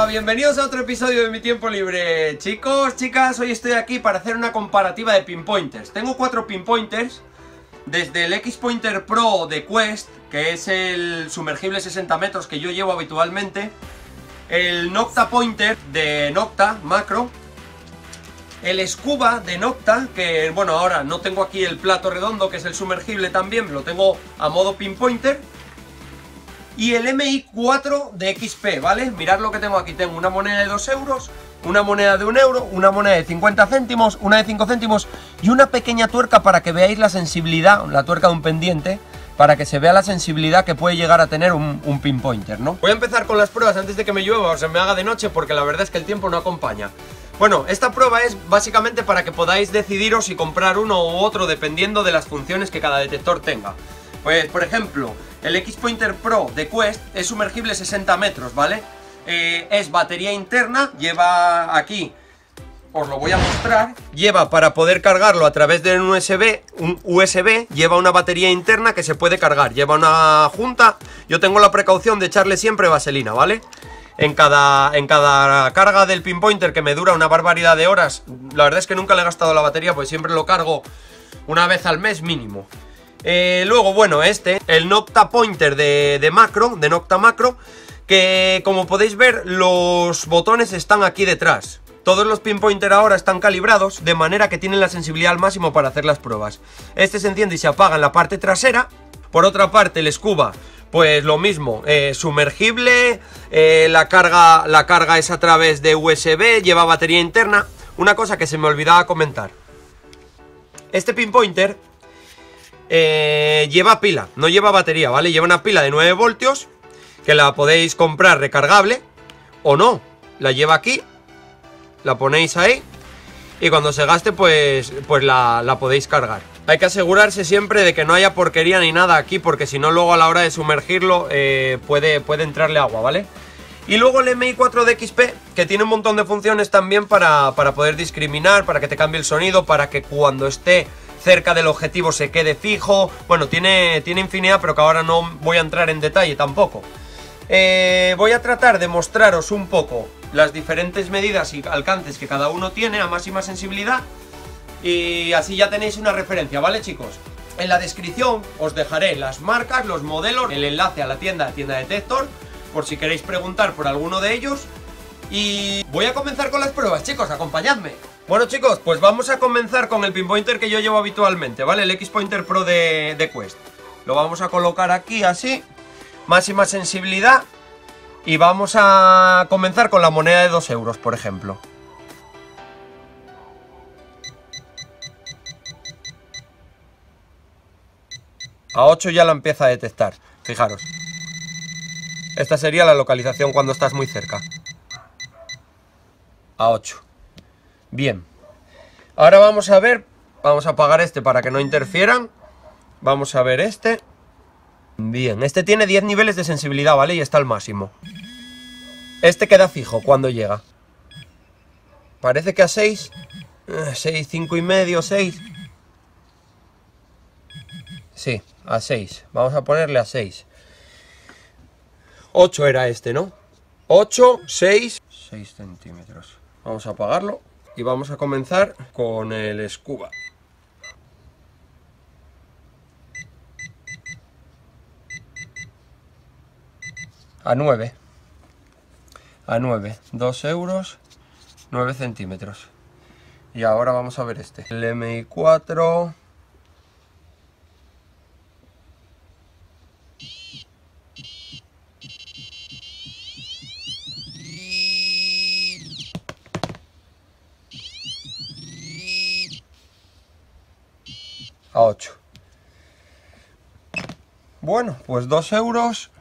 bienvenidos a otro episodio de Mi Tiempo Libre. Chicos, chicas, hoy estoy aquí para hacer una comparativa de pinpointers. Tengo 4 pinpointers, desde el X-Pointer Pro de Quest, que es el sumergible 60 metros que yo llevo habitualmente, el Nokta Pointer de Nokta Macro, el Scuba de Nokta, que bueno, ahora no tengo aquí el plato redondo, que es el sumergible también, lo tengo a modo pinpointer, y el MI4 de XP, ¿vale? Mirad lo que tengo aquí, tengo una moneda de 2 euros, una moneda de 1 euro, una moneda de 50 céntimos, una de 5 céntimos y una pequeña tuerca para que veáis la sensibilidad, la tuerca de un pendiente, para que se vea la sensibilidad que puede llegar a tener un pinpointer, ¿no? Voy a empezar con las pruebas antes de que me llueva o se me haga de noche, porque la verdad es que el tiempo no acompaña. Bueno, esta prueba es básicamente para que podáis decidiros si comprar uno u otro dependiendo de las funciones que cada detector tenga. Pues, por ejemplo, el X-Pointer Pro de Quest es sumergible 60 metros, ¿vale? Es batería interna, lleva aquí, os lo voy a mostrar, lleva para poder cargarlo a través de un USB, lleva una batería interna que se puede cargar, lleva una junta. Yo tengo la precaución de echarle siempre vaselina, ¿vale? En cada carga del pinpointer, que me dura una barbaridad de horas, la verdad es que nunca le he gastado la batería, pues siempre lo cargo una vez al mes mínimo. Luego, bueno, el Nokta Pointer de Macro, de Nokta Macro, que como podéis ver, los botones están aquí detrás. Todos los pinpointer ahora están calibrados de manera que tienen la sensibilidad al máximo para hacer las pruebas. Este se enciende y se apaga en la parte trasera. Por otra parte, el Scuba, pues lo mismo, sumergible, la carga es a través de USB, lleva batería interna. Una cosa que se me olvidaba comentar: este pinpointer lleva pila, no lleva batería, ¿vale? Lleva una pila de 9 voltios que la podéis comprar recargable o no. La lleva aquí, la ponéis ahí y cuando se gaste pues la podéis cargar. Hay que asegurarse siempre de que no haya porquería ni nada aquí, porque si no luego a la hora de sumergirlo puede entrarle agua, ¿vale? Y luego el MI4 de XP, que tiene un montón de funciones también para poder discriminar, para que te cambie el sonido, para que cuando esté cerca del objetivo se quede fijo. Bueno, tiene infinidad, pero que ahora no voy a entrar en detalle tampoco. Voy a tratar de mostraros un poco las diferentes medidas y alcances que cada uno tiene a máxima sensibilidad, y así ya tenéis una referencia, ¿vale, chicos? En la descripción os dejaré las marcas, los modelos, el enlace a la tienda Detector, por si queréis preguntar por alguno de ellos. Y voy a comenzar con las pruebas, chicos, acompañadme. Bueno, chicos, pues vamos a comenzar con el pinpointer que yo llevo habitualmente, ¿vale? El X-Pointer Pro de Quest. Lo vamos a colocar aquí así, máxima sensibilidad, y vamos a comenzar con la moneda de 2 euros, por ejemplo. A 8 ya la empieza a detectar, fijaros. Esta sería la localización cuando estás muy cerca. A 8. Bien. Ahora vamos a ver, vamos a apagar este para que no interfieran. Vamos a ver este. Bien, este tiene 10 niveles de sensibilidad, ¿vale? Y está al máximo. Este queda fijo cuando llega. Parece que a 6. 6, 5 y medio, 6. Sí, a 6. Vamos a ponerle a 6. 8 era este, ¿no? 8, 6. 6 centímetros. Vamos a apagarlo y vamos a comenzar con el Scuba. A 9. A 9. 2 euros, 9 centímetros. Y ahora vamos a ver este. El MI4. A 8. Bueno, pues 2 euros,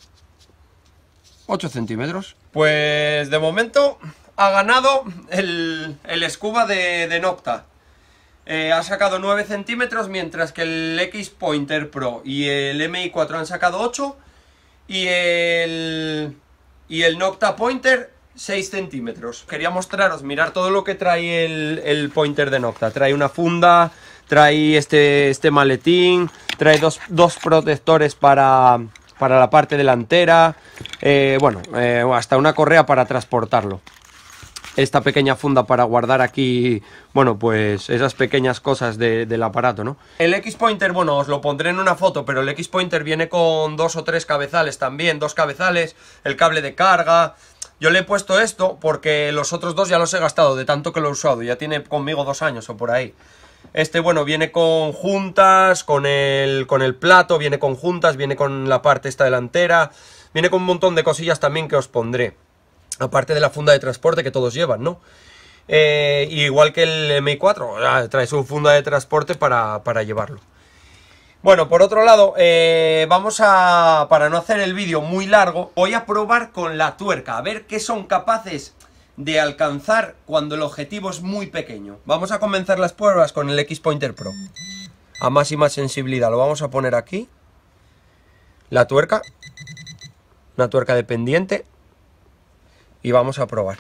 8 centímetros. Pues de momento ha ganado el Scuba de Nokta. Ha sacado 9 centímetros, mientras que el X-Pointer Pro y el MI4 han sacado 8. Y el Nokta Pointer 6 centímetros. Quería mostraros, mirar todo lo que trae el pointer de Nokta. Trae una funda, trae este maletín, trae dos protectores para para la parte delantera, hasta una correa para transportarlo. Esta pequeña funda para guardar aquí, bueno, pues esas pequeñas cosas del aparato, ¿no? El X-Pointer, bueno, os lo pondré en una foto, pero el X-Pointer viene con 2 o 3 cabezales también, 2 cabezales, el cable de carga. Yo le he puesto esto porque los otros 2 ya los he gastado de tanto que lo he usado, ya tiene conmigo 2 años o por ahí. Este, bueno, viene con juntas, con el plato, viene con juntas, viene con la parte esta delantera, viene con un montón de cosillas también que os pondré. Aparte de la funda de transporte que todos llevan, ¿no? Igual que el MI4, trae su funda de transporte para llevarlo. Bueno, por otro lado, para no hacer el vídeo muy largo, voy a probar con la tuerca, a ver qué son capaces de alcanzar cuando el objetivo es muy pequeño. Vamos a comenzar las pruebas con el X-Pointer Pro. A máxima sensibilidad, lo vamos a poner aquí. La tuerca, una tuerca de pendiente. Y vamos a probar.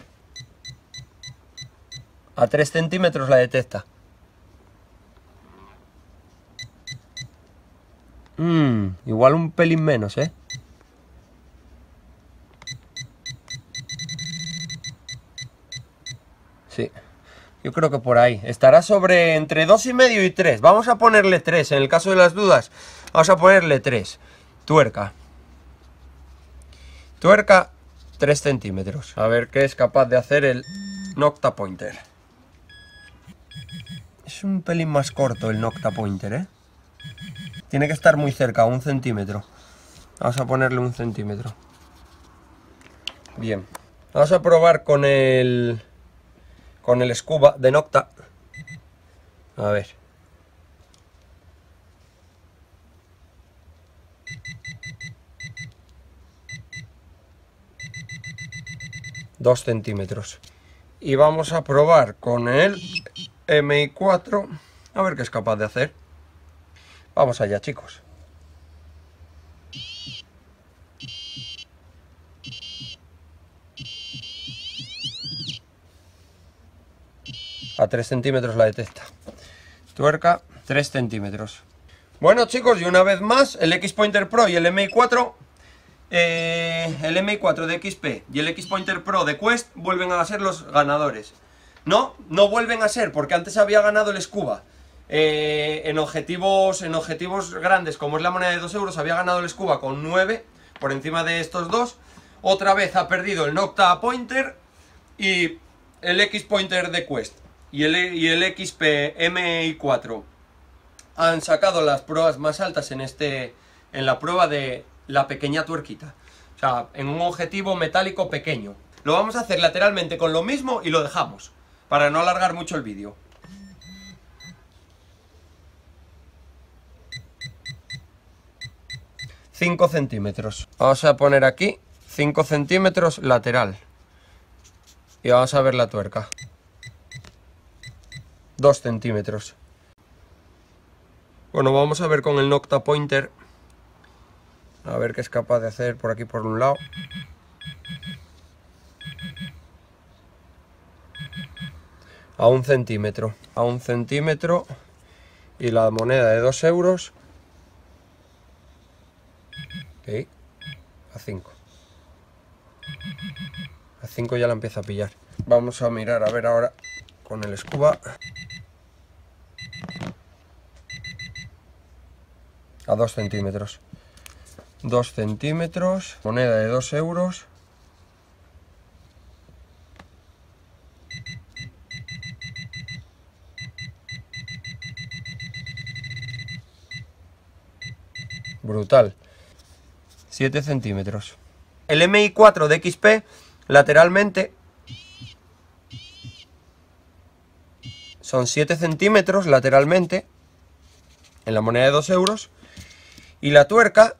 A 3 centímetros la detecta. Igual un pelín menos, ¿eh? Sí. Yo creo que por ahí. Estará sobre entre 2,5 y 3. Vamos a ponerle 3. En el caso de las dudas, vamos a ponerle 3. Tuerca. Tuerca. 3 centímetros. A ver qué es capaz de hacer el Nokta Pointer. Es un pelín más corto el Nokta Pointer, ¿eh? Tiene que estar muy cerca, 1 centímetro. Vamos a ponerle 1 centímetro. Bien. Vamos a probar con el Scuba de Nokta. A ver. Dos centímetros. Y vamos a probar con el MI4 a ver qué es capaz de hacer. Vamos allá, chicos. A 3 centímetros la detecta. Tuerca, 3 centímetros. Bueno, chicos, y una vez más, el X-Pointer Pro y el MI4... el MI4 de XP y el X-Pointer Pro de Quest vuelven a ser los ganadores. No vuelven a ser, porque antes había ganado el Scuba. En objetivos grandes, como es la moneda de 2 euros, había ganado el Scuba con 9, por encima de estos dos. Otra vez ha perdido el Nokta Pointer y el X-Pointer de Quest. Y el XP MI4 han sacado las pruebas más altas en la prueba de la pequeña tuerquita. O sea, en un objetivo metálico pequeño. Lo vamos a hacer lateralmente con lo mismo y lo dejamos, para no alargar mucho el vídeo. ...5 centímetros. Vamos a poner aquí 5 centímetros lateral. Y vamos a ver la tuerca. 2 centímetros. Bueno, vamos a ver con el Nokta Pointer. A ver qué es capaz de hacer por aquí por un lado. A 1 centímetro. A 1 centímetro. Y la moneda de 2 euros. Ok. A 5. A 5 ya la empieza a pillar. Vamos a mirar, a ver ahora con el Scuba. A 2 centímetros. 2 centímetros. Moneda de 2 euros. Brutal. 7 centímetros. El MI4 de XP lateralmente son 7 centímetros lateralmente en la moneda de 2 euros. Y la tuerca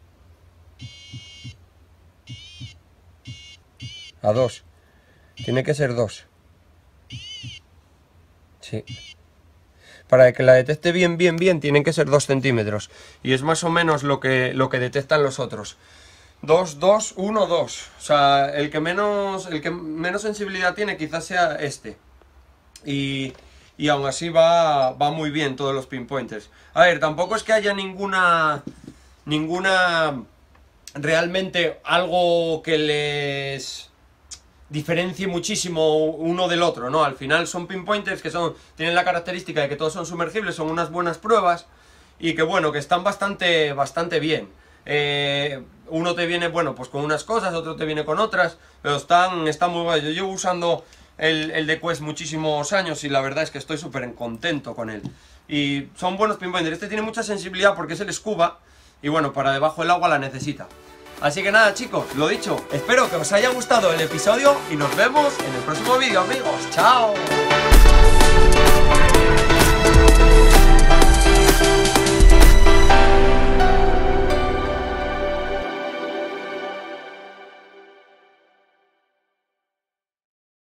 a 2. Tiene que ser 2. Sí. Para que la detecte bien, tienen que ser 2 centímetros. Y es más o menos lo que detectan los otros. 2, 2, 1, 2. O sea, el que menos sensibilidad tiene quizás sea este. Y aún así va muy bien todos los pinpointers. A ver, tampoco es que haya ninguna realmente algo que les diferencie muchísimo uno del otro, ¿no? Al final son pinpointers que tienen la característica de que todos son sumergibles, son unas buenas pruebas y que bueno, que están bastante bien. Uno te viene, bueno, pues con unas cosas, otro te viene con otras, pero están muy guay. Yo llevo usando el de Quest muchísimos años y la verdad es que estoy súper contento con él. Y son buenos pinpointers. Este tiene mucha sensibilidad porque es el scuba y bueno, para debajo del agua la necesita. Así que nada, chicos, lo dicho, espero que os haya gustado el episodio y nos vemos en el próximo vídeo, amigos. ¡Chao!